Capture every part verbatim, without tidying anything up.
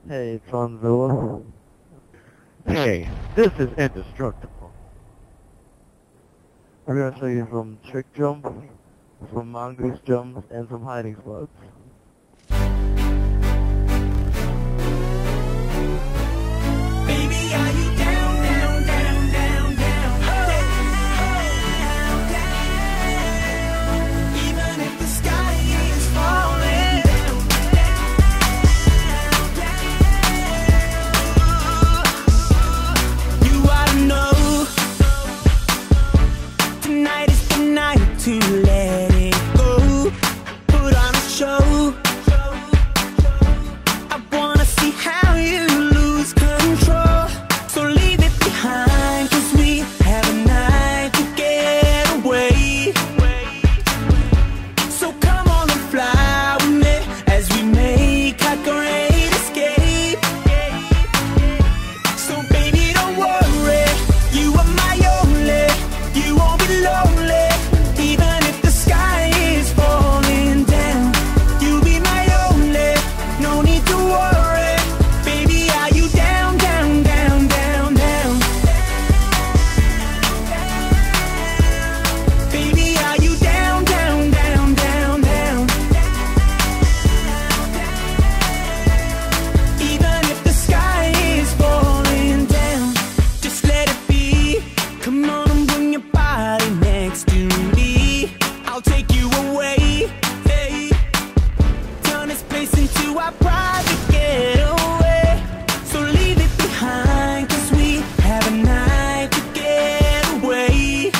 Hey, Sonzilla. Hey, this is indestructible. I'm gonna show you some trick jumps, some mongoose jumps, and some hiding spots. Baby, are you down, down, down, down, down, down, down, even if the sky is falling down, down, down. You ought to know tonight is the night to let it go. Put on a show. I wanna see how you lose control. So leave it behind, cause we have a night to get away. So come on and fly with me as we make our great escape. So baby, don't worry, you are my only. You won't be lonely, even if the sky is falling down. You'll be my only, no need to worry. Baby, are you down, down, down, down, down? Baby, are you down, down, down, down, down? Even if the sky is falling down, just let it be. Come on and bring your body next to me. I'll take you away, hey. Turn this place into our private getaway. So leave it behind, cause we have a night to get away.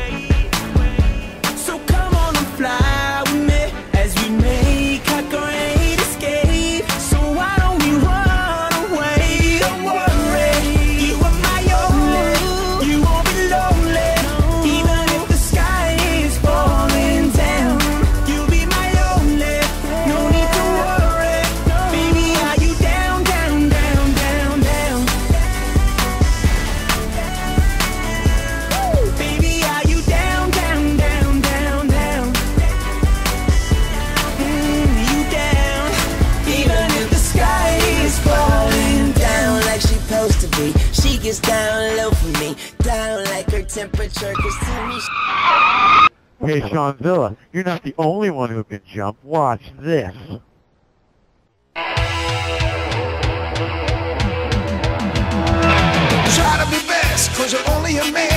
So come on and fly with me as we make our great escape. So why don't we run away? Don't worry, you are my only. You won't be lonely, even if the sky is falling down. You'll be my only, no need to worry. Baby, are you down, down, down, down, down? Baby, are you down, down, down, down, down? Mm, you down, even if the sky is falling down. Like she supposed to be. She gets down low for me, down like her temperature, cause to me Hey, Sonzilla, you're not the only one who can jump. Watch this. Try to be best, cause you're only a man.